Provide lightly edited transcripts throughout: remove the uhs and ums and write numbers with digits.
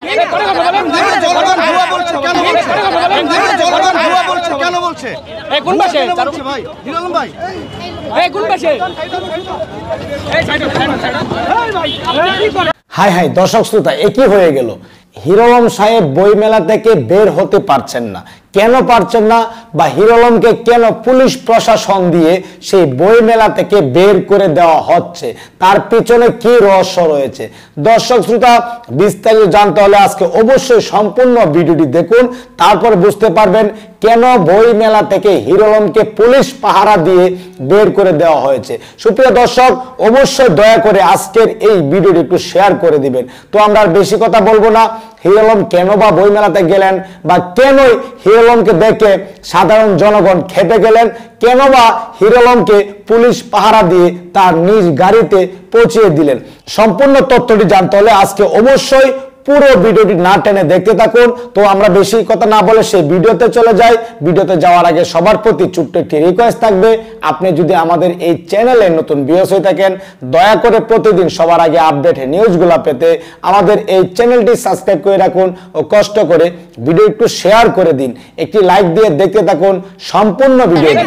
High high দর্শক শ্রোতা, একই হয়ে গেল। হিরো আলম সাহেব বই মেলা থেকে বের হতে পারছেন না। কেন পারছেন না বা হিরো আলমকে কেন পুলিশ প্রশাসন দিয়ে সেই বই মেলা থেকে বের করে দেওয়া হচ্ছে, তার পিছনে কি রহস্য রয়েছে? দর্শক শ্রোতা, বিস্তারিত জানতে হলে আজকে অবশ্যই সম্পূর্ণ ভিডিওটি দেখুন, তারপর বুঝতে পারবেন কেন বই মেলা থেকে হিরো আলমকে পুলিশ পাহারা দিয়ে বের করে দেওয়া হয়েছে। সুপ্রিয় দর্শক, অবশ্যই দয়া করে আজকের এই ভিডিওটি একটু শেয়ার করে দিবেন। তো আমরা আর বেশি কথা বলবো না। হিরো আলম কেন বা বই মেলাতে গেলেন বা কেনই হিরো আলমকে দেখে সাধারণ জনগণ খেপে গেলেন, কেন বা হিরো আলমকে পুলিশ পাহারা দিয়ে তার নিজ গাড়িতে পৌঁছিয়ে দিলেন, সম্পূর্ণ তথ্যটি জানতে হলে আজকে অবশ্যই পুরো ভিডিওটি না টেনে দেখতে থাকুন। তো আমরা বেশি কথা না বলে সেই ভিডিওতে চলে যাই। ভিডিওতে যাওয়ার আগে সবার প্রতি ছোট্ট একটি রিকোয়েস্ট থাকবে, আপনি যদি আমাদের এই চ্যানেলে নতুন ভিউয়ার্স হয়ে থাকেন, দয়া করে প্রতিদিন সবার আগে আপডেট নিউজগুলো পেতে আমাদের এই চ্যানেলটি সাবস্ক্রাইব করে রাখুন ও কষ্ট করে ভিডিও একটু শেয়ার করে দিন। একটি লাইক দিয়ে দেখতে থাকুন সম্পূর্ণ ভিডিওটি।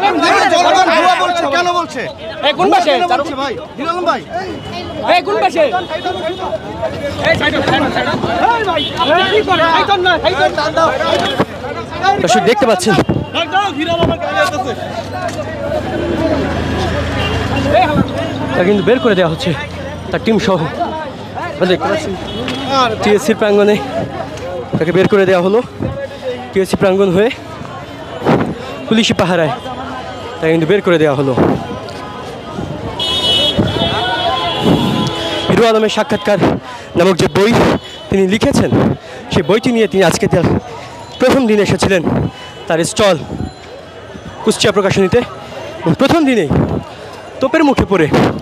কেন বলছে এই কোন পাশে ভাই হিরো আলম ভাই এই কোন পাশে এই সাইড এই ভাই আপনি কি করেন এই তো না এই তো দাও দর্শক দেখতে পাচ্ছেন হিরো আলমের গাড়ি আসছে তা কিন্তু বের করে দেওয়া হচ্ছে তার টিম সহ। দেখতে পাচ্ছেন টিএসসি প্রাঙ্গণে তাকে বের করে দেওয়া হলো। টিএসসি প্রাঙ্গণ হয়ে পুলিশি পাহারায় তাকে কিন্তু বের করে দেওয়া হলো। হিরো আলমের সাক্ষাৎকার নামক যে বই তিনি লিখেছেন, সেই বইটি নিয়ে তিনি আজকে তার প্রথম দিন এসেছিলেন তার স্টল কুষ্টিয়া প্রকাশনীতে। প্রথম দিনেই তোপের মুখে পড়ে,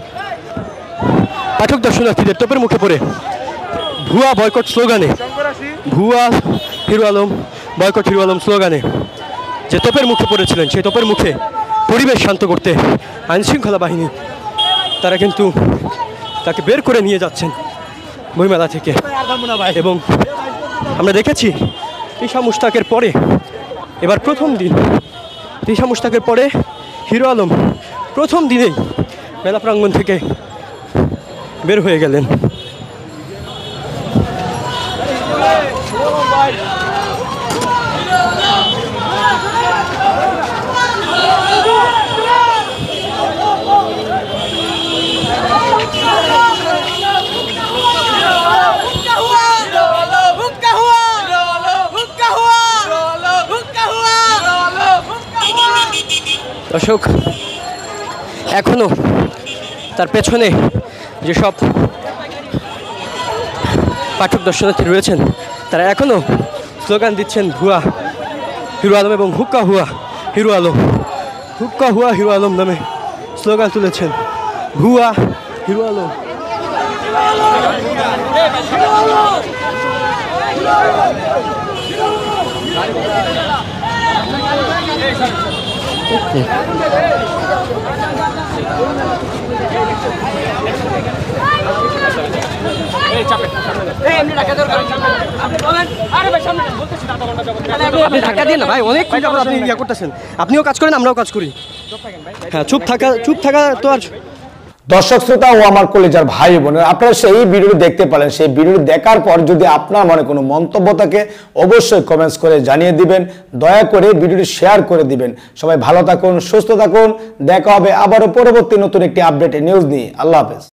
পাঠক দর্শনার্থীদের তোপের মুখে পড়ে ভুয়া বয়কট স্লোগানে, ভুয়া হিরো আলম বয়কট হিরো আলম স্লোগানে যে তোপের মুখে পড়েছিলেন, সেই তোপের মুখে পরিবেশ শান্ত করতে আইনশৃঙ্খলা বাহিনী তারা কিন্তু তাকে বের করে নিয়ে যাচ্ছেন বইমেলা থেকে। এবং আমরা দেখেছি তিশা মুশতাকের পরে, এবার প্রথম দিন তিশা মুশতাকের পরে হিরো আলম প্রথম দিনেই মেলা প্রাঙ্গণ থেকে বের হয়ে গেলেন। দর্শক, এখনো তার পেছনে যেসব পাঠক দর্শনার্থী রয়েছেন তারা এখনো স্লোগান দিচ্ছেন ভুয়া হিরো আলম এবং হুক্কা হুয়া হিরো আলম, হুক্কা হুয়া হিরো আলম নামে স্লোগান তুলেছেন। ভুয়া হিরো আলম। আপনি ধাক্কা দিন না ভাই, অনেক আপনি ইয়া করতেছেন। আপনিও কাজ করেন, আমরাও কাজ করি। হ্যাঁ, চুপ থাকা তো আর। দর্শক শ্রোতা ও আমার কলেজার ভাই বোনেরা, আপনারা সেই ভিডিওটি দেখতে পেলেন। সেই ভিডিওটি দেখার পর যদি আপনার মনে কোনো মন্তব্য থাকে অবশ্যই কমেন্টস করে জানিয়ে দিবেন। দয়া করে ভিডিওটি শেয়ার করে দিবেন। সবাই ভালো থাকুন, সুস্থ থাকুন। দেখা হবে আবারও পরবর্তী নতুন একটি আপডেট নিউজ নিয়ে। আল্লাহ হাফেজ।